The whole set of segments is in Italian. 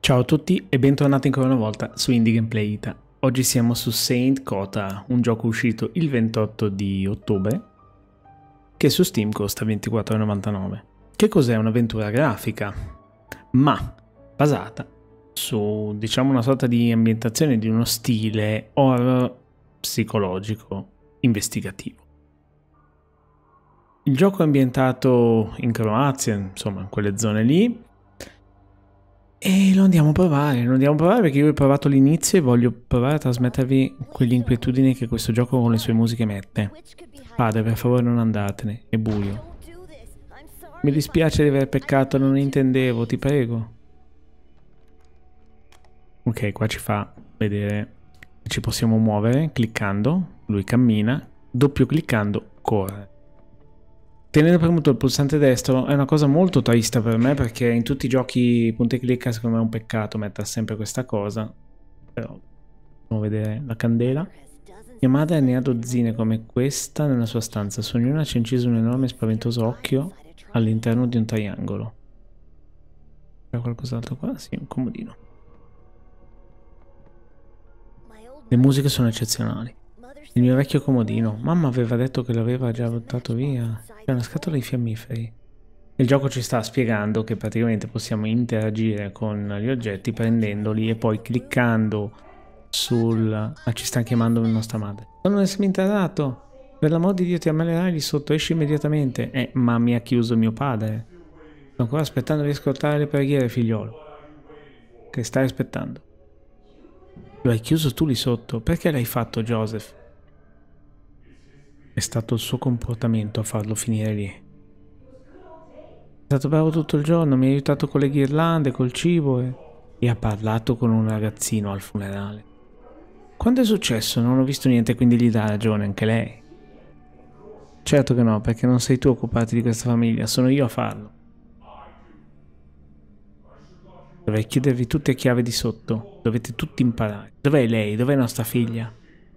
Ciao a tutti e bentornati ancora una volta su Indie Gameplay Ita. Oggi siamo su Saint Kota, un gioco uscito il 28 di ottobre che su Steam costa 24,99. Che cos'è? Un'avventura grafica, ma basata su, diciamo, una sorta di ambientazione di uno stile horror psicologico investigativo. Il gioco è ambientato in Croazia, insomma, in quelle zone lì. E lo andiamo a provare perché io ho provato l'inizio e voglio provare a trasmettervi quell'inquietudine che questo gioco con le sue musiche mette. Padre, per favore non andatene, è buio. Mi dispiace di aver peccato, non intendevo, ti prego. Ok, qua ci fa vedere che ci possiamo muovere cliccando, lui cammina, doppio cliccando corre. Tenendo premuto il pulsante destro è una cosa molto triste per me, perché in tutti i giochi punta e clicca secondo me è un peccato mettere sempre questa cosa. Però possiamo vedere la candela. Mia madre ne ha dozzine come questa nella sua stanza. Su ognuna c'è inciso un enorme e spaventoso occhio all'interno di un triangolo. C'è qualcos'altro qua? Sì, un comodino. Le musiche sono eccezionali. Il mio vecchio comodino. Mamma aveva detto che l'aveva già buttato via. C'è una scatola di fiammiferi. Il gioco ci sta spiegando che praticamente possiamo interagire con gli oggetti prendendoli e poi cliccando sul... Ah, ci sta chiamando la nostra madre. Sono nel seminterrato. Per l'amor di Dio ti ammalerai lì sotto, esci immediatamente. Ma mi ha chiuso mio padre. Sto ancora aspettando di ascoltare le preghiere, figliolo. Che stai aspettando? Lo hai chiuso tu lì sotto. Perché l'hai fatto, Joseph? È stato il suo comportamento a farlo finire lì. È stato bravo tutto il giorno, mi ha aiutato con le ghirlande, col cibo e ha parlato con un ragazzino al funerale. Quando è successo? Non ho visto niente, quindi gli dà ragione anche lei. Certo che no, perché non sei tu a occuparti di questa famiglia, sono io a farlo. Dovrei chiudervi tutte a chiave di sotto, dovete tutti imparare. Dov'è lei? Dov'è nostra figlia?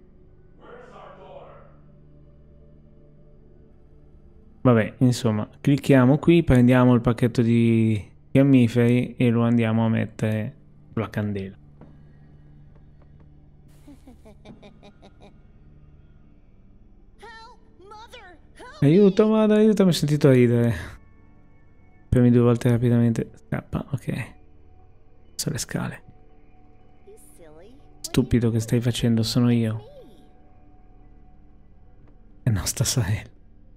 Vabbè, insomma, clicchiamo qui, prendiamo il pacchetto di fiammiferi e lo andiamo a mettere sulla candela. Aiuto, madre, aiuto, mi ho sentito ridere. Premi due volte rapidamente. Scappa, ok. Sulle scale. Stupido, che stai facendo? Sono io. È nostra sorella.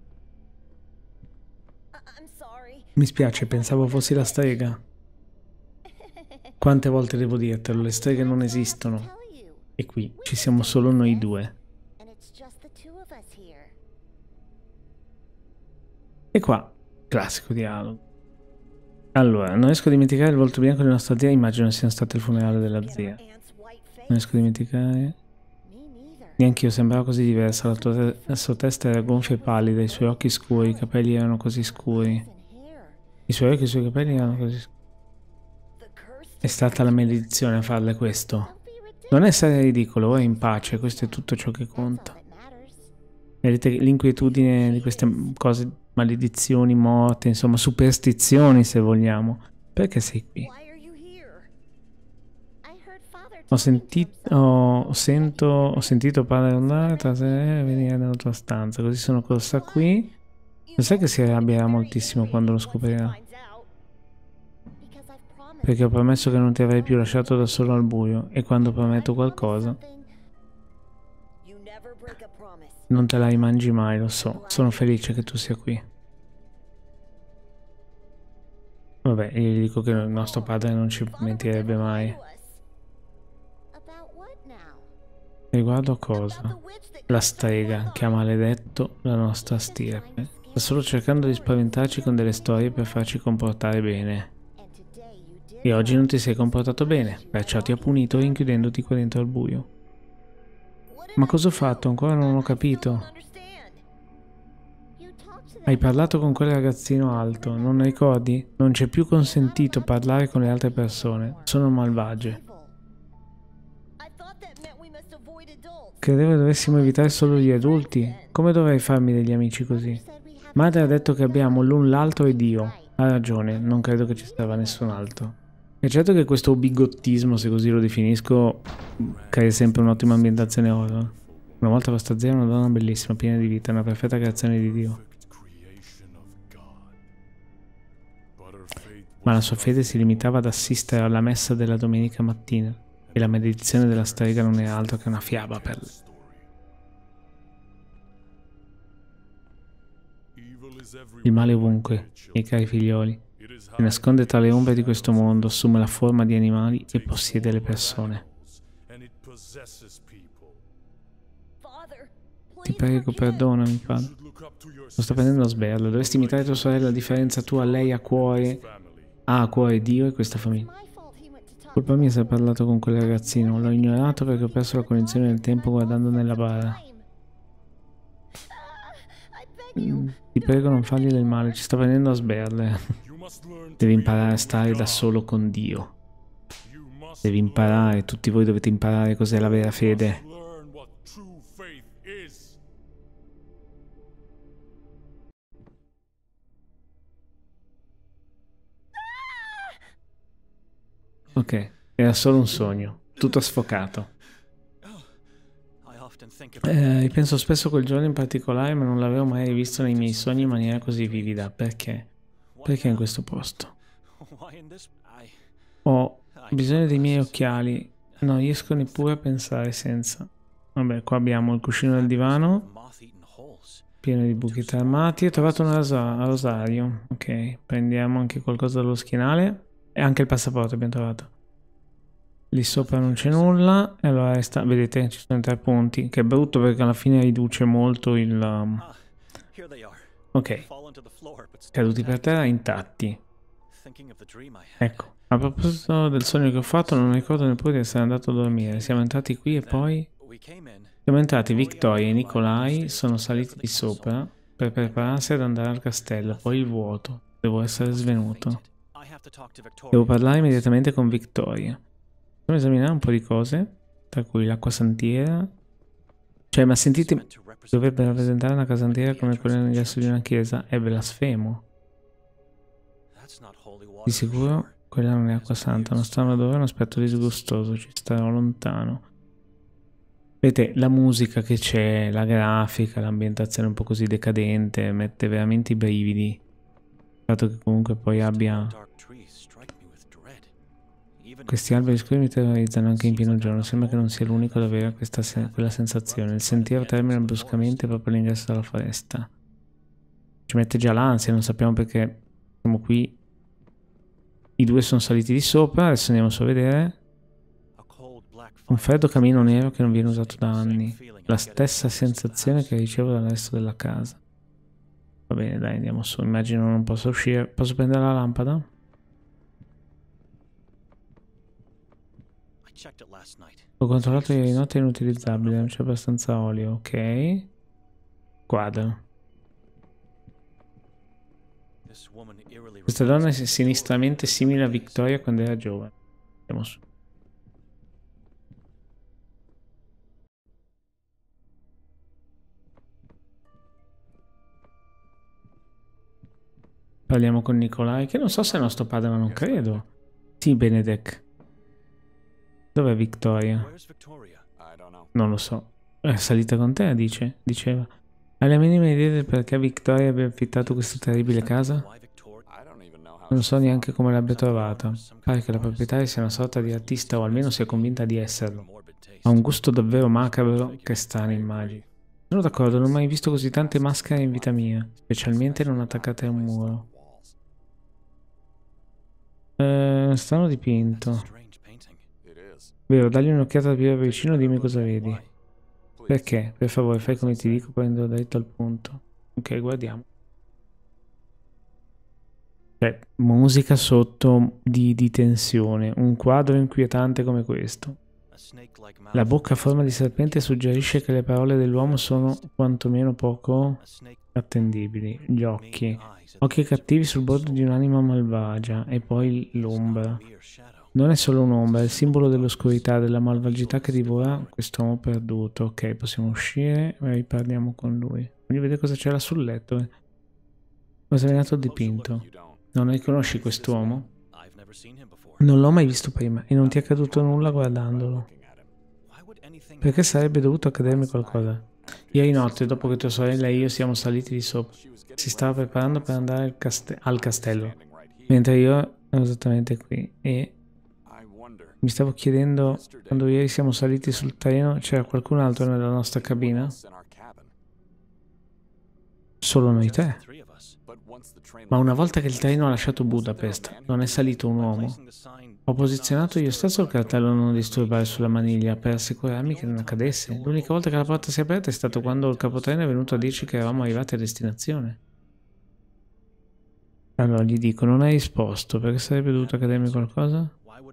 Mi spiace, pensavo fossi la strega. Quante volte devo dirtelo, le streghe non esistono. E qui ci siamo solo noi due. E qua, classico dialogo. Allora, non riesco a dimenticare il volto bianco di nostra zia, immagino sia stato il funerale della zia. Non riesco a dimenticare... Neanche io sembrava così diversa, la sua testa era gonfia e pallida, i suoi occhi scuri, i capelli erano così scuri. I suoi occhi e i suoi capelli erano così scuri. È stata la maledizione a farle questo. Non essere ridicolo, ora in pace, questo è tutto ciò che conta. Vedete l'inquietudine di queste cose, maledizioni, morte, insomma, superstizioni se vogliamo. Perché sei qui? Ho sentito padre andare tra sé e venire nella tua stanza, così sono corsa qui. Non sai che si arrabbierà moltissimo quando lo scoprirà. Perché ho promesso che non ti avrei più lasciato da solo al buio, e quando prometto qualcosa non te la rimangi mai, lo so. Sono felice che tu sia qui. Vabbè, io gli dico che il nostro padre non ci mentirebbe mai. Riguardo a cosa? La strega che ha maledetto la nostra stirpe. Sta solo cercando di spaventarci con delle storie per farci comportare bene. E oggi non ti sei comportato bene, perciò ti ha punito rinchiudendoti qua dentro al buio. Ma cosa ho fatto? Ancora non ho capito. Hai parlato con quel ragazzino alto, non ricordi? Non c'è più consentito parlare con le altre persone, sono malvagie. Credevo dovessimo evitare solo gli adulti. Come dovrei farmi degli amici così? Madre ha detto che abbiamo l'un l'altro e Dio. Ha ragione, non credo che ci serva nessun altro. È certo che questo bigottismo, se così lo definisco, crea sempre un'ottima ambientazione horror. Una volta posta zero, una donna bellissima, piena di vita, una perfetta creazione di Dio. Ma la sua fede si limitava ad assistere alla messa della domenica mattina, e la maledizione della strega non è altro che una fiaba per lei. Il male ovunque, miei cari figlioli, si nasconde tra le ombre di questo mondo, assume la forma di animali e possiede le persone. Ti prego, perdonami, padre. Lo sto prendendo a sberlo. Dovresti imitare tua sorella, a differenza tua, lei ha a cuore Dio e questa famiglia. Colpa mia se ho parlato con quel ragazzino, l'ho ignorato perché ho perso la cognizione del tempo guardando nella bara. Ti prego, non fargli del male, ci sta prendendo a sberle. Devi imparare a stare da solo con Dio. Devi imparare, tutti voi dovete imparare cos'è la vera fede. Ok, era solo un sogno, tutto sfocato. Penso spesso a quel giorno in particolare, ma non l'avevo mai visto nei miei sogni in maniera così vivida. Perché? Perché in questo posto? Ho bisogno dei miei occhiali. Non riesco neppure a pensare senza. Vabbè, qua abbiamo il cuscino del divano, pieno di buchi armati. Ho trovato un rosario. Ok, prendiamo anche qualcosa dallo schienale. E anche il passaporto abbiamo trovato. Lì sopra non c'è nulla. E allora resta, vedete, ci sono 3 punti. Che è brutto perché alla fine riduce molto il... Ok, caduti per terra intatti. Ecco, a proposito del sogno che ho fatto, non ricordo neppure di essere andato a dormire. Siamo entrati qui e poi... Siamo entrati, Victoria e Nikolai sono saliti di sopra per prepararsi ad andare al castello, poi il vuoto. Devo essere svenuto. Devo parlare immediatamente con Victoria. Devo esaminare un po' di cose, tra cui l'acqua santiera. Cioè, ma sentite, dovrebbe rappresentare una casantiera come quella nell'ingresso di una chiesa. È blasfemo. Di sicuro quella non è acqua santa, non sta un odore, un aspetto disgustoso, ci starò lontano. Vedete, la musica che c'è, la grafica, l'ambientazione un po' così decadente, mette veramente i brividi. Il fatto che comunque poi abbia... Questi alberi scuri mi terrorizzano anche in pieno giorno, sembra che non sia l'unico ad avere quella sensazione. Il sentiero termina bruscamente proprio all'ingresso della foresta. Ci mette già l'ansia, non sappiamo perché siamo qui. I 2 sono saliti di sopra, adesso andiamo su a vedere. Un freddo camino nero che non viene usato da anni. La stessa sensazione che ricevo dal resto della casa. Va bene, dai, andiamo su. Immagino non posso uscire. Posso prendere la lampada? Ho controllato ieri notte, è inutilizzabile, non c'è abbastanza olio. Ok. Quadro. Questa donna è sinistramente simile a Victoria quando era giovane. Andiamo su. Parliamo con Nikolai, che non so se è nostro padre, ma non credo. Sì, Benedek. Dov'è Victoria? Non lo so. È salita con te, diceva. Hai la minima idea del perché Victoria abbia affittato questa terribile casa? Non so neanche come l'abbia trovata. Pare che la proprietaria sia una sorta di artista, o almeno sia convinta di esserlo. Ha un gusto davvero macabro che strane immagini. Sono d'accordo, non ho mai visto così tante maschere in vita mia, specialmente non attaccate a un muro. Strano dipinto. Vero, dagli un'occhiata più da vicino, dimmi cosa vedi. Perché? Per favore, fai come ti dico, prendo dritto al punto. Ok, guardiamo. Cioè, musica sotto di tensione. Un quadro inquietante come questo. La bocca a forma di serpente suggerisce che le parole dell'uomo sono quantomeno poco attendibili. Gli occhi. Occhi cattivi sul bordo di un'anima malvagia. E poi l'ombra. Non è solo un'ombra, è il simbolo dell'oscurità, della malvagità che divora quest'uomo perduto. Ok, possiamo uscire e riparliamo con lui. Voglio vedere cosa c'era sul letto. Ho esaminato il dipinto. Non riconosci quest'uomo? Non l'ho mai visto prima e non ti è accaduto nulla guardandolo. Perché sarebbe dovuto accadermi qualcosa? Ieri notte, dopo che tua sorella e io siamo saliti di sopra, si stava preparando per andare al castello, mentre io ero esattamente qui e mi stavo chiedendo, quando ieri siamo saliti sul treno, c'era qualcun altro nella nostra cabina? Solo noi tre. Ma una volta che il treno ha lasciato Budapest, non è salito un uomo? Ho posizionato io stesso il cartello non disturbare sulla maniglia per assicurarmi che non accadesse. L'unica volta che la porta si è aperta è stato quando il capotreno è venuto a dirci che eravamo arrivati a destinazione. Allora gli dico, non hai risposto, perché sarebbe dovuto accadermi qualcosa?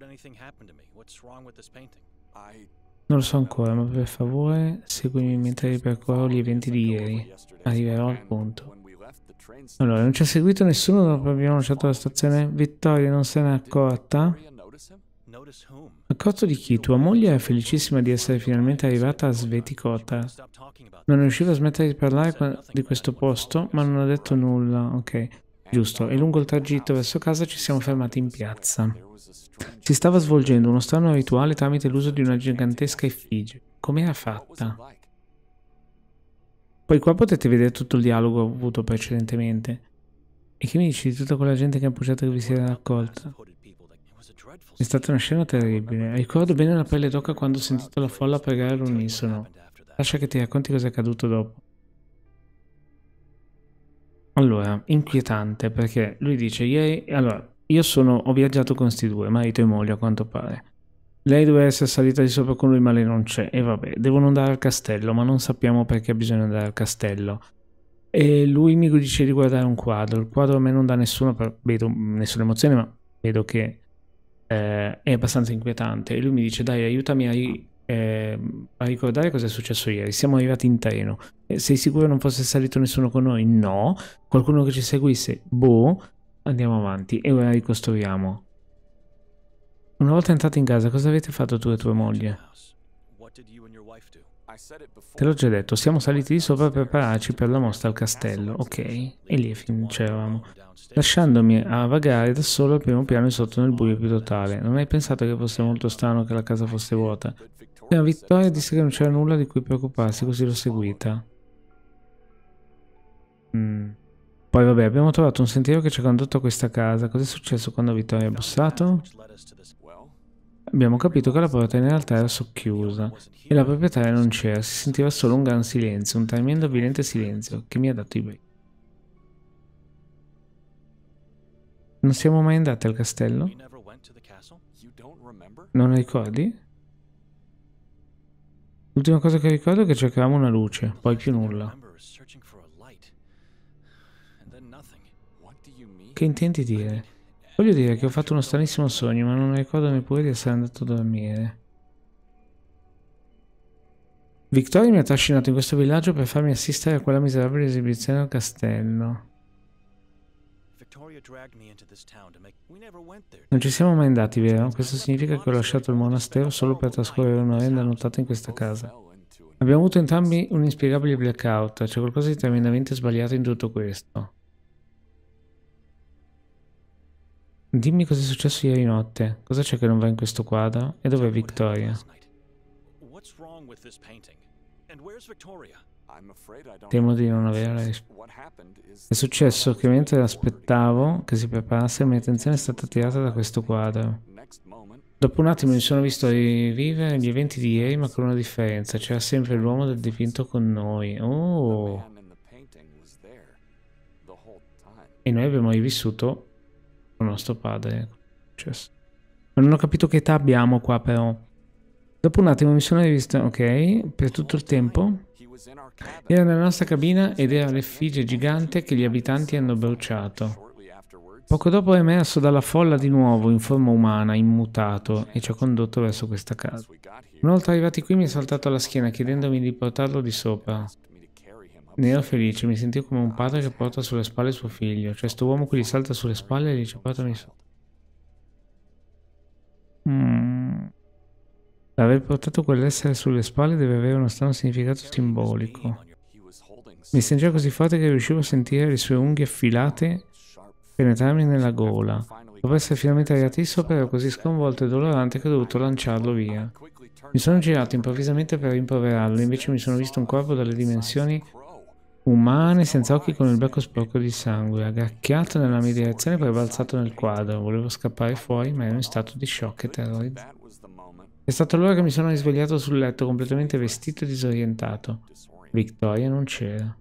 Non lo so ancora, ma per favore seguimi mentre ripercorro gli eventi di ieri. Arriverò al punto. Allora, non ci ha seguito nessuno dopo abbiamo lasciato la stazione? Vittoria non se n'è accorta? Accorto di chi? Tua moglie è felicissima di essere finalmente arrivata a Svetikota. Non riusciva a smettere di parlare di questo posto, ma non ha detto nulla. Ok, giusto. E lungo il tragitto verso casa ci siamo fermati in piazza. Si stava svolgendo uno strano rituale tramite l'uso di una gigantesca effigie. Com'era fatta? Poi qua potete vedere tutto il dialogo avuto precedentemente. E che mi dici di tutta quella gente che ha appoggiato che vi si era raccolta? È stata una scena terribile. Ricordo bene la pelle d'oca quando ho sentito la folla pregare all'unisono. Lascia che ti racconti cosa è accaduto dopo. Allora, inquietante perché lui dice ieri... Allora, ho viaggiato con sti due, marito e moglie a quanto pare. Lei doveva essere salita di sopra con lui ma lei non c'è. E vabbè, devono andare al castello, ma non sappiamo perché bisogna andare al castello. E lui mi dice di guardare un quadro. Il quadro a me non dà nessuna emozione, ma vedo che è abbastanza inquietante. E lui mi dice, dai, aiutami a ricordare cosa è successo ieri. Siamo arrivati in treno. Sei sicuro non fosse salito nessuno con noi? No. Qualcuno che ci seguisse? Boh. Andiamo avanti e ora ricostruiamo. Una volta entrati in casa, cosa avete fatto tu e tua moglie? Te l'ho già detto, siamo saliti di sopra per prepararci per la mostra al castello, ok? E lì c'eravamo. Lasciandomi a vagare da solo al primo piano e sotto nel buio più totale. Non hai pensato che fosse molto strano che la casa fosse vuota? Prima Vittoria disse che non c'era nulla di cui preoccuparsi, così l'ho seguita. Poi vabbè, abbiamo trovato un sentiero che ci ha condotto a questa casa. Cos'è successo quando Vittoria ha bussato? Abbiamo capito che la porta in realtà era socchiusa e la proprietaria non c'era, si sentiva solo un gran silenzio, un tremendo avvilente silenzio che mi ha dato i brividi. Non siamo mai andati al castello? Non ricordi? L'ultima cosa che ricordo è che cercavamo una luce, poi più nulla. Che intendi dire? Voglio dire che ho fatto uno stranissimo sogno, ma non ricordo neppure di essere andato a dormire. Victoria mi ha trascinato in questo villaggio per farmi assistere a quella miserabile esibizione al castello. Non ci siamo mai andati, vero? Questo significa che ho lasciato il monastero solo per trascorrere un'orrenda nottata in questa casa. Abbiamo avuto entrambi un inspiegabile blackout, c'è qualcosa di tremendamente sbagliato in tutto questo. Dimmi cosa è successo ieri notte. Cosa c'è che non va in questo quadro? E dov'è Victoria? Temo di non avere la risposta. È successo che mentre aspettavo che si preparasse, la mia attenzione è stata attirata da questo quadro. Dopo un attimo mi sono visto rivivere gli eventi di ieri, ma con una differenza. C'era sempre l'uomo del dipinto con noi. Oh! E noi abbiamo rivissuto con nostro padre. Ma non ho capito che età abbiamo qua, però. Dopo un attimo mi sono rivista, ok, per tutto il tempo. Era nella nostra cabina ed era l'effigie gigante che gli abitanti hanno bruciato. Poco dopo è emerso dalla folla di nuovo in forma umana, immutato, e ci ha condotto verso questa casa. Una volta arrivati qui mi è saltato alla schiena chiedendomi di portarlo di sopra. Ne ero felice, mi sentivo come un padre che porta sulle spalle suo figlio. Cioè sto uomo qui gli salta sulle spalle e gli dice portami sopra. L'aver portato quell'essere sulle spalle deve avere uno strano significato simbolico. Mi stringeva così forte che riuscivo a sentire le sue unghie affilate penetrarmi nella gola. Dopo essere finalmente arrivati sopra, ero così sconvolto e dolorante che ho dovuto lanciarlo via. Mi sono girato improvvisamente per rimproverarlo, invece mi sono visto un corpo dalle dimensioni umane, senza occhi, con il becco sporco di sangue. Aggracchiato nella mia direzione, poi balzato nel quadro. Volevo scappare fuori, ma ero in stato di shock e terrorizzato. È stato allora che mi sono risvegliato sul letto, completamente vestito e disorientato. Victoria non c'era.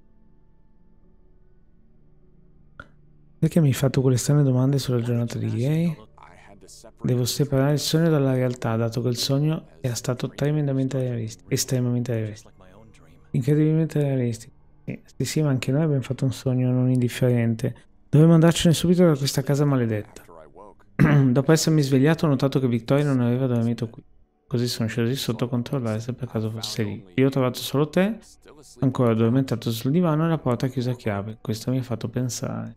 Perché mi hai fatto quelle strane domande sulla giornata di ieri? Devo separare il sogno dalla realtà, dato che il sogno era stato tremendamente realistico, estremamente realistico, incredibilmente realistico. Sì, ma anche noi abbiamo fatto un sogno non indifferente. Dovevo andarcene subito da questa casa maledetta. Dopo essermi svegliato ho notato che Victoria non aveva dormito qui. Così sono sceso di sotto a controllare se per caso fosse lì. Io ho trovato solo te, ancora addormentato sul divano e la porta chiusa a chiave. Questo mi ha fatto pensare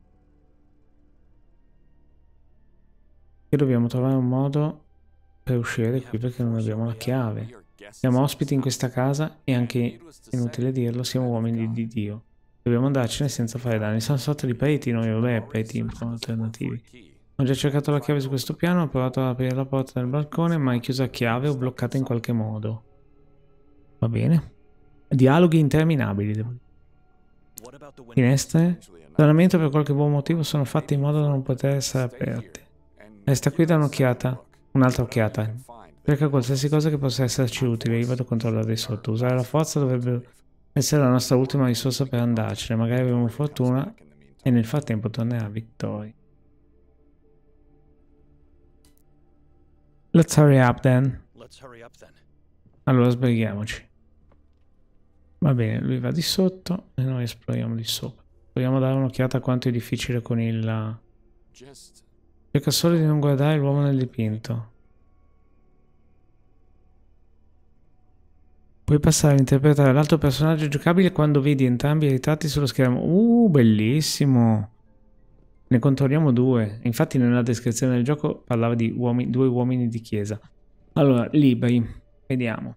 che dobbiamo trovare un modo per uscire da qui perché non abbiamo la chiave. Siamo ospiti in questa casa e anche, inutile dirlo, siamo uomini di Dio. Dobbiamo andarcene senza fare danni. Siamo sotto di preti noi, vabbè, preti un po' alternativi. Ho già cercato la chiave su questo piano, ho provato ad aprire la porta del balcone, ma è chiusa a chiave o bloccata in qualche modo. Va bene. Dialoghi interminabili, devo dire. Finestre? Stranamente per qualche buon motivo sono fatte in modo da non poter essere aperte. Resta qui da un'occhiata. Un'altra occhiata. Cerca qualsiasi cosa che possa esserci utile. Io vado a controllare di sotto. Usare la forza dovrebbe essere la nostra ultima risorsa per andarcene. Magari avremo fortuna e nel frattempo tornerà Victoria. Let's hurry up then. Allora sbrighiamoci. Va bene, lui va di sotto e noi esploriamo di sopra. Proviamo a dare un'occhiata a quanto è difficile con il... Cerca solo di non guardare l'uomo nel dipinto. Puoi passare a interpretare l'altro personaggio giocabile quando vedi entrambi i ritratti sullo schermo. Bellissimo! Ne controlliamo due. Infatti nella descrizione del gioco parlava di due uomini di chiesa. Allora, libri. Vediamo.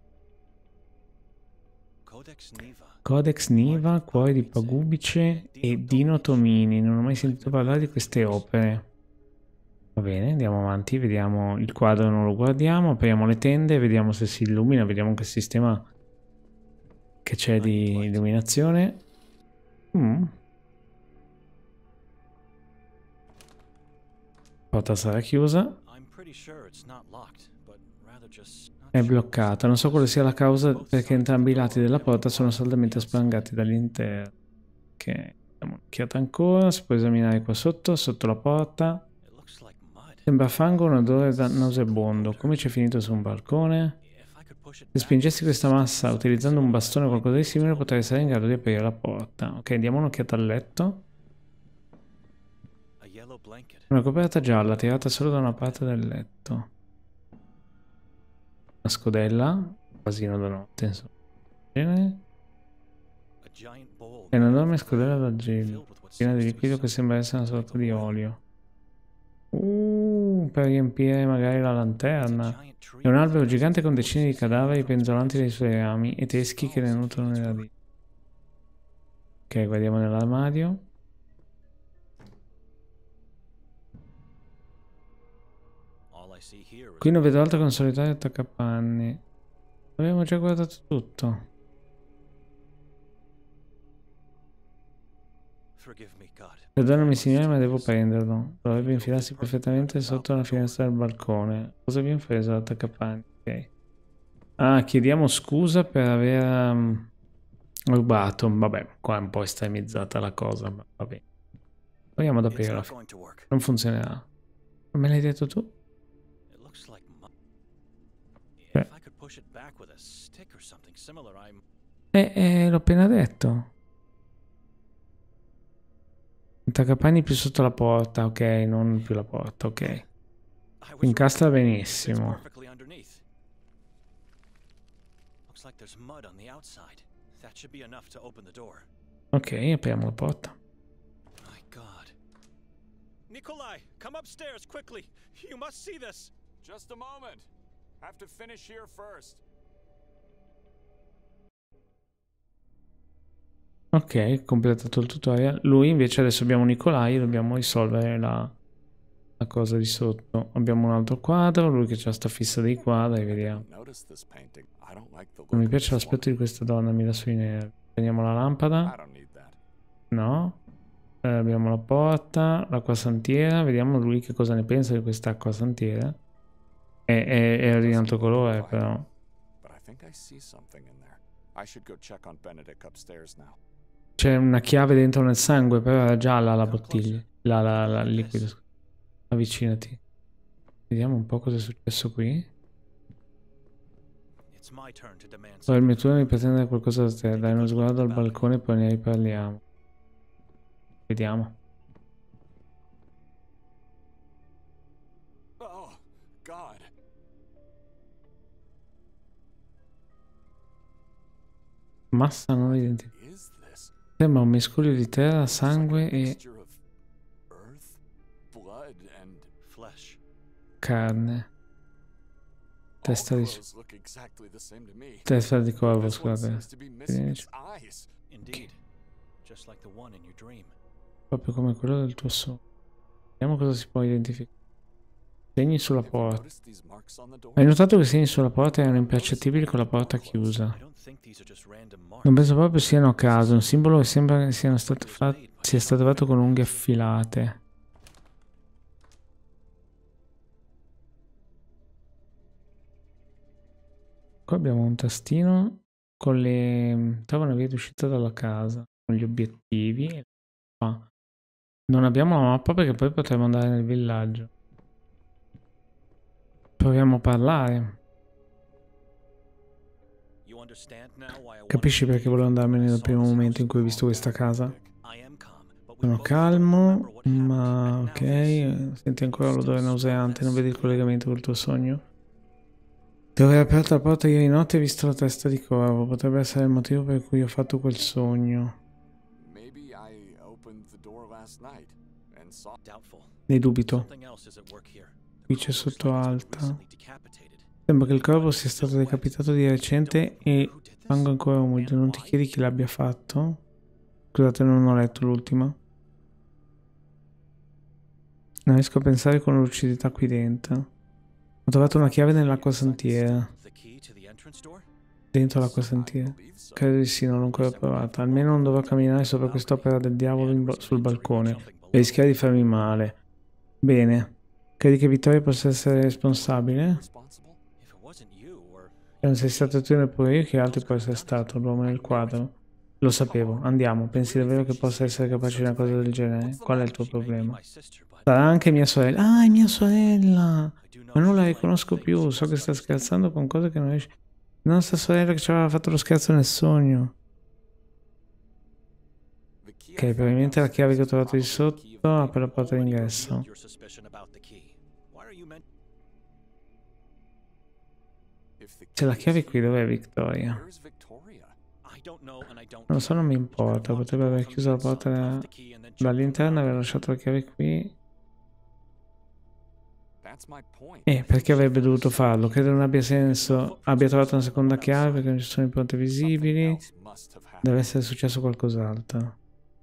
Codex Niva, Cuore di Pagubice e Dino Tomini. Non ho mai sentito parlare di queste opere. Va bene, andiamo avanti, vediamo il quadro, non lo guardiamo, apriamo le tende, vediamo se si illumina, vediamo che sistema che c'è di illuminazione. Porta sarà chiusa. È bloccata, non so quale sia la causa perché entrambi i lati della porta sono saldamente sprangati dall'interno. Ok, diamo un'occhiata ancora, si può esaminare qua sotto la porta. Sembra fango, un odore nauseabondo. Come ci è finito su un balcone? Se spingessi questa massa utilizzando un bastone o qualcosa di simile potrei essere in grado di aprire la porta. Ok, diamo un'occhiata al letto. Una coperta gialla tirata solo da una parte del letto. Una scodella. Vasino da notte, insomma. Bene. È un'enorme scodella d'argilla piena di liquido che sembra essere una sorta di olio. Per riempire magari la lanterna. È un albero gigante con decine di cadaveri penzolanti dai suoi rami e teschi che ne nutrono le radici. Ok, guardiamo nell'armadio. Qui non vedo altro che un solitario attaccapanni. Abbiamo già guardato tutto. Perdonami signore, ma devo prenderlo. Dovrebbe infilarsi perfettamente sotto la finestra del balcone. Cosa abbiamo preso l'attaccapanni? Ok. Ah, chiediamo scusa per aver rubato. Vabbè, qua è un po' estremizzata la cosa, ma va bene. Proviamo ad aprire la finestra. Non funzionerà. Me l'hai detto tu? L'ho appena detto. Attaccapanni più sotto la porta, ok, non più la porta, ok. Incastra benissimo. Ok, apriamo la porta. Nikolai, come upstairs quickly. You must see this. Just a moment. Have to finish here first. Ok, completato il tutorial. Lui invece adesso abbiamo Nicolai, dobbiamo risolvere la cosa di sotto. Abbiamo un altro quadro, lui che c'ha sta fissa dei quadri, vediamo. Non mi piace l'aspetto di questa donna, mi dà sui nervi. Prendiamo la lampada. No. Abbiamo la porta, l'acquasantiera. Vediamo lui che cosa ne pensa di questa acquasantiera. È di un altro colore, però. C'è una chiave dentro nel sangue, però era gialla la bottiglia. Il liquido. Avvicinati. Vediamo un po' cosa è successo qui. Ora il mio turno di pretendere qualcosa da te. Dai uno sguardo al balcone e poi ne riparliamo. Vediamo. Oh, God. Massa non identificata. Sembra un miscuglio di terra, sangue e carne. Testa di corvo, scusate. Proprio come quello del tuo sogno. Vediamo cosa si può identificare. Segni sulla porta. Hai notato che i segni sulla porta erano impercettibili con la porta chiusa. Non penso proprio siano a caso. Un simbolo che sembra che sia stato fatto con unghie affilate. Qua abbiamo un tastino con le... Trova una via d'uscita dalla casa, con gli obiettivi. Qua. Non abbiamo la mappa perché poi potremmo andare nel villaggio. Proviamo a parlare. Capisci perché volevo andarmene dal primo momento in cui ho visto questa casa? Sono calmo, ma ok. Senti ancora l'odore nauseante, non vedi il collegamento col tuo sogno? Devo aver aperto la porta ieri notte e visto la testa di corvo. Potrebbe essere il motivo per cui ho fatto quel sogno. Ne dubito. Qui c'è sotto alta. Sembra che il corvo sia stato decapitato di recente e fango ancora umido. Non ti chiedi chi l'abbia fatto? Scusate, non ho letto l'ultima. Non riesco a pensare con lucidità qui dentro. Ho trovato una chiave nell'acquasantiera. Dentro l'acquasantiera? Credo di sì, non l'ho ancora provata. Almeno non dovrò camminare sopra quest'opera del diavolo sul balcone e rischiare di farmi male. Bene. Credi che Vittoria possa essere responsabile? Se non sei stato tu neppure io, chi altro può essere stato? L'uomo nel quadro? Lo sapevo. Andiamo. Pensi davvero che possa essere capace di una cosa del genere? Qual è il tuo problema? Sarà anche mia sorella. Ah, è mia sorella! Ma non la riconosco più. So che sta scherzando con cose che non riesce. La nostra sorella che ci aveva fatto lo scherzo nel sogno. Ok, probabilmente la chiave che ho trovato di sotto apre la porta d'ingresso. C'è la chiave qui, dov'è Victoria? Non lo so, non mi importa. Potrebbe aver chiuso la porta dall'interno e aver lasciato la chiave qui. Perché avrebbe dovuto farlo? Credo non abbia senso. Abbia trovato una seconda chiave perché non ci sono impronte visibili. Deve essere successo qualcos'altro.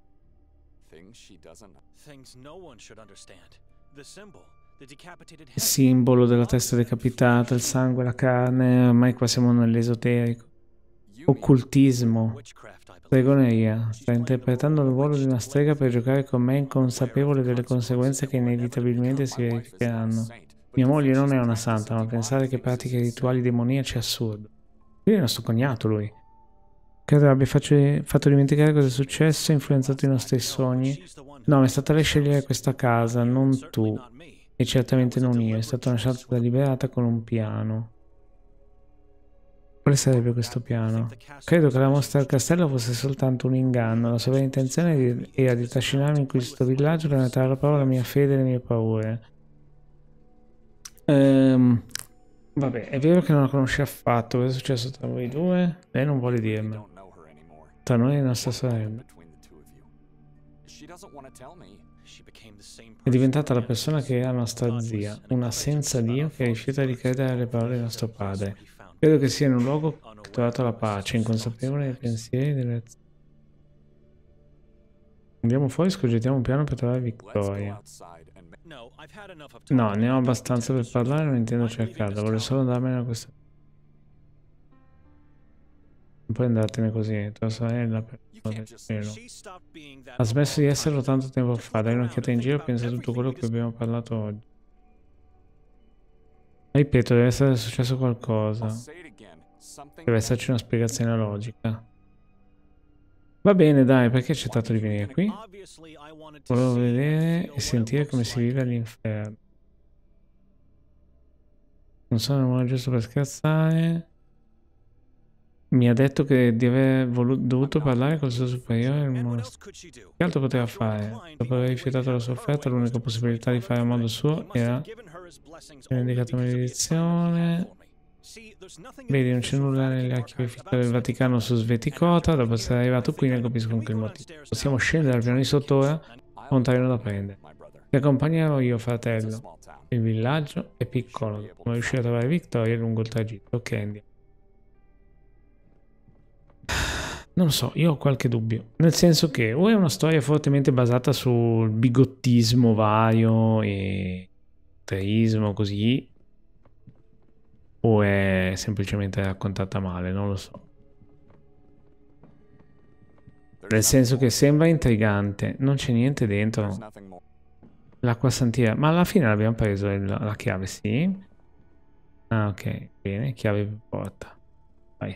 Il simbolo della testa decapitata, il sangue, la carne. Ormai qua siamo nell'esoterico. Occultismo. Stregoneria. Sta interpretando il ruolo di una strega per giocare con me, inconsapevole delle conseguenze che inevitabilmente si verificheranno. Mia moglie non è una santa, ma pensare che pratichi rituali demoniaci è assurdo. Lui è il nostro cognato, lui. Credo abbia fatto dimenticare cosa è successo e influenzato i nostri sogni. No, ma è stata lei a scegliere questa casa, non tu. E certamente non io. È stata una scelta deliberata con un piano. Quale sarebbe questo piano? Credo che la mostra al castello fosse soltanto un inganno. La sua vera intenzione era di trascinarmi in questo villaggio per mettere alla prova la mia fede e le mie paure. Vabbè, è vero che non la conosci affatto. Cosa è successo tra voi due? Lei non vuole dirmelo. Tra noi e la nostra sorella. È diventata la persona che era nostra zia, una senza Dio che rifiuta di credere alle parole di nostro padre. Credo che sia in un luogo che ho trovato la pace, inconsapevole dei pensieri e delle azioni. Andiamo fuori, scogitiamo un piano per trovare Let's go Victoria. outside and No, I've had enough of No, talking. ne ho I need abbastanza per attention parlare, non soon. intendo I'm leaving cercarla, this voglio town. solo andarmene da questa... Non puoi andartene così, tua sorella per You can't just cielo. She stopped being that Ha smesso di long esserlo time tanto tempo ago. fa, Just dai look un'occhiata around in and giro e think pensa a about tutto quello everything che we abbiamo parlato oggi. Ripeto, deve essere successo qualcosa. I'll say it again. Something Deve esserci una spiegazione logica. Va bene, dai, perché hai accettato di venire qui? Obviously, I wanted to Volevo see and vedere feel e what it sentire come looks si like. vive all'inferno. Non sono il modo giusto per scherzare. Mi ha detto che di aver dovuto parlare col suo superiore. And what else could she do? Che altro poteva After all, fare? declined Dopo the aver only way rifiutato to la have sua her offerta, way l'unica was to possibilità di persuade fare a her modo today. He suo must era have given her his blessings viene only indicata because of the assignment he had maledizione. for me. See, there's nothing in Vedi, the non c'è official nulla Vatican negli archivi archives ufficiali del about Vaticano su Sveticota. Dopo essere arrivato qui ne capisco anche il motivo. Possiamo scendere al piano di sotto ora? Ho un treno da prendere. my brother. Ti accompagnerò io, It's a fratello. small town. Il villaggio è piccolo. Dobbiamo riuscire a trovare Victoria lungo il tragitto. Ok, andiamo. Non lo so, io ho qualche dubbio. Nel senso che o è una storia fortemente basata sul bigottismo vario e teismo così, o è semplicemente raccontata male, non lo so. Nel senso che sembra intrigante, non c'è niente dentro. There's nothing more. L'acqua santiera, ma alla fine l'abbiamo preso la chiave, sì. Ah, ok, bene, chiave per porta. Vai.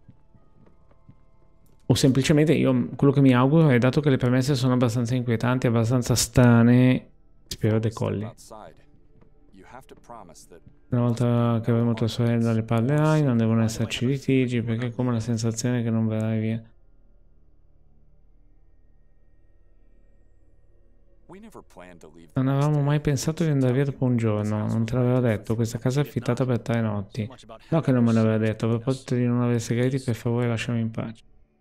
O semplicemente io quello che mi auguro è, dato che le premesse sono abbastanza inquietanti, abbastanza strane, spero decolli. Outside. You have to promise that Una volta che avremo tua sorella le parlerai, non devono esserci litigi, perché è come la sensazione che non verrai via. we never planned to leave. Non avevamo mai pensato di andare via dopo un giorno, non te l'avevo detto, questa casa è affittata per 3 notti. No che non me l'aveva detto, a proposito di non avere segreti, per favore lasciami in pace.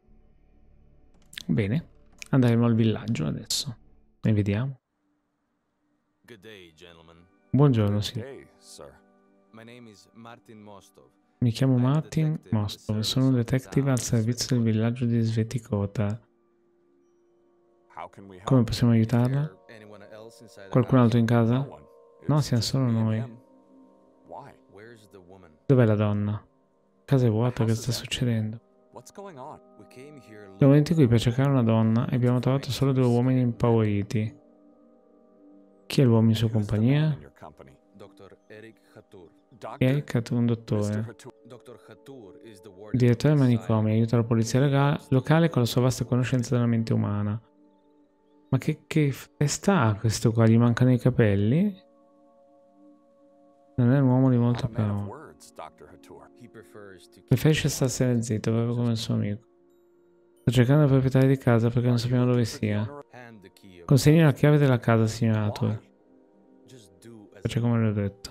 Bene, andremo al villaggio adesso. E vediamo. Good day, gentlemen. Buongiorno, sì. Hey, sir. My name is Martin Mostov. Mi chiamo Martin Mostov, sono un detective al servizio del villaggio di Sveticota. How can we help? Come possiamo aiutarla? Anyone else inside the Qualcun altro in No casa? one. No, It's siamo just solo me and noi. him. Why? Where's the woman? Dov'è la donna? La casa è vuota, che sta succedendo? What's going on? We came here Siamo venuti qui per cercare una donna e abbiamo trovato solo 2 uomini impauriti. Chi è l'uomo in sua Who's the man compagnia? in your company? Dr. Eric Hatur. Doctor? Eric, un Mr. dottore. Hatur. Dr. Hatur is the Il warden direttore of del the manicomio asylum. aiuta la polizia locale con la sua vasta conoscenza della mente umana. Ma che testa ha questo qua? Gli mancano i capelli? Non è un uomo di Not molto a man of però. words, Dr. Hatur. He prefers to keep Preferisce starsene zitto, proprio come il suo amico. Sto cercando il proprietario di casa perché non sappiamo dove sia. hand the key of Consegni la chiave della casa, signor Arthur. Why? just do as Faccia come le ho detto.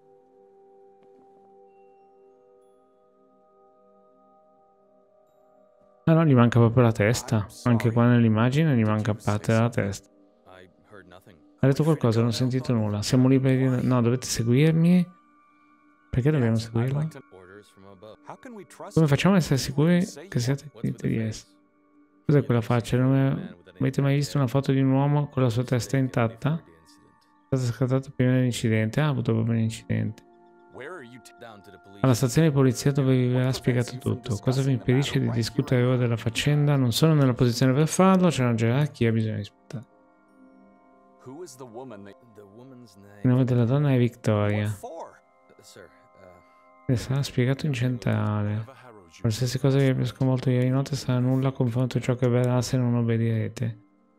Ah no, gli manca proprio la testa. Anche qua nell'immagine gli manca parte della testa. I heard nothing. Ha detto qualcosa, non ho sentito nulla. Siamo liberi di... No, dovete seguirmi. Perché dobbiamo Yes, I'd seguirlo? like to- Orders from above. How can we trust Come you? facciamo a essere sicuri Say che you- siate What's with finti the di face? essere? Cos'è quella faccia? Avete mai visto una foto di un uomo con la sua testa intatta? È stata scattata prima dell'incidente. Ha avuto proprio un incidente. Where are you Down to the police. Alla stazione di polizia dove vi verrà spiegato tutto. Cosa vi impedisce di discutere ora della faccenda? Non sono nella posizione per farlo, c'è una gerarchia, bisogna rispettare. Who is the woman that... The woman's Il name. nome della donna è What Victoria. for? Sir, Le sarà spiegato in centrale. Whatever harrows you- Qualsiasi cosa vi abbia sconvolto ieri notte sarà nulla a confronto di ciò che avverrà se non obbedirete.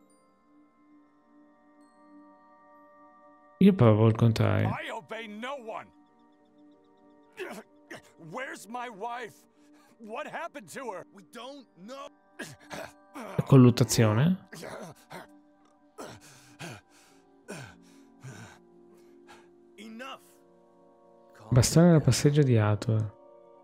Io provo il contrario. I obey no one. Where's my wife? What happened to her? We don't know. Colluttazione? enough. Bastone da passeggio di Arthur.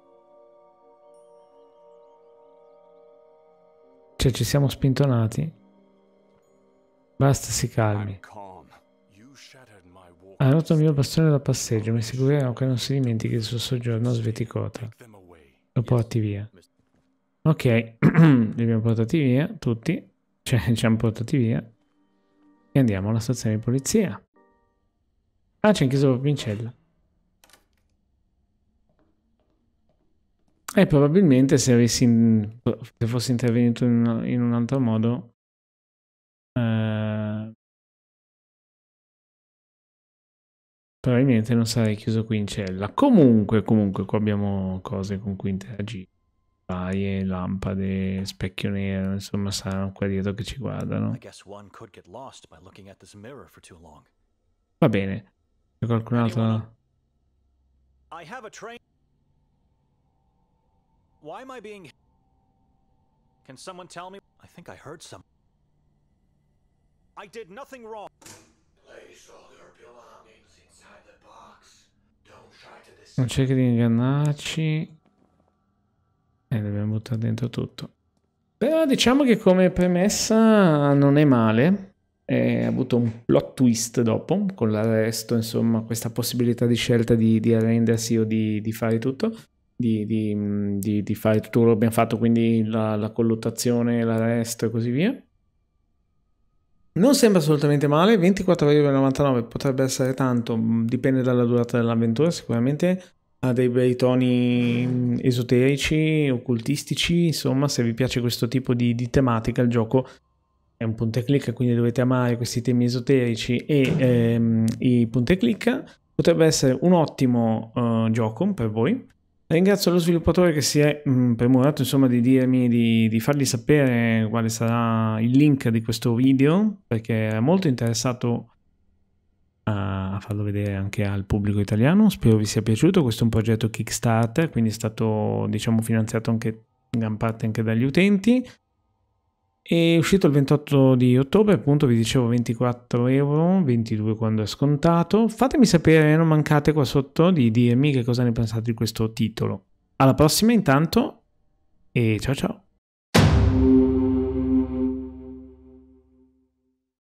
Cioè ci siamo spintonati? Basta, si calmi. I'm calm. You shattered my wall. Ha rotto il mio bastone da passeggio, mi assicurerò che non si dimentichi il suo soggiorno a Sveticota. Take them away. Lo porti via. Ok, li abbiamo portati via, tutti. Cioè, ci hanno portati via. E andiamo alla stazione di polizia. Ah, c'è anche solo Pincella. E probabilmente se fossi intervenuto in un altro modo... probabilmente non sarei chiuso qui in cella. Comunque, qua abbiamo cose con cui interagire. Varie, lampade, specchio nero, insomma, saranno qua dietro che ci guardano. I guess one could get lost by looking at this mirror for too long. Va bene. C'è qualcun altro? I have a train. Why am I being... Can someone tell me? I think I heard some. I did nothing wrong. Place all your belongings inside the box. Don't try to Non cerchi di ingannarci. Dobbiamo buttare dentro tutto. Però diciamo che come premessa non è male. Ha avuto un plot twist dopo, con l'arresto, insomma, questa possibilità di scelta di arrendersi o di fare tutto. Di fare tutto quello che abbiamo fatto, quindi la colluttazione, l'arresto e così via. Non sembra assolutamente male. 24,99 potrebbe essere tanto, dipende dalla durata dell'avventura. Sicuramente ha dei bei toni esoterici, occultistici. Insomma, se vi piace questo tipo di tematica, il gioco è un punta e clicca, quindi dovete amare questi temi esoterici e i punta e clicca. Potrebbe essere un ottimo gioco per voi. Ringrazio lo sviluppatore che si è premurato, insomma, di dirmi di fargli sapere quale sarà il link di questo video, perché era molto interessato a farlo vedere anche al pubblico italiano. Spero vi sia piaciuto. Questo è un progetto Kickstarter, quindi è stato, diciamo, finanziato anche in gran parte anche dagli utenti. È uscito il 28 di ottobre, appunto, vi dicevo 24 euro, 22 quando è scontato. Fatemi sapere, non mancate qua sotto di dirmi che cosa ne pensate di questo titolo. Alla prossima intanto e ciao ciao!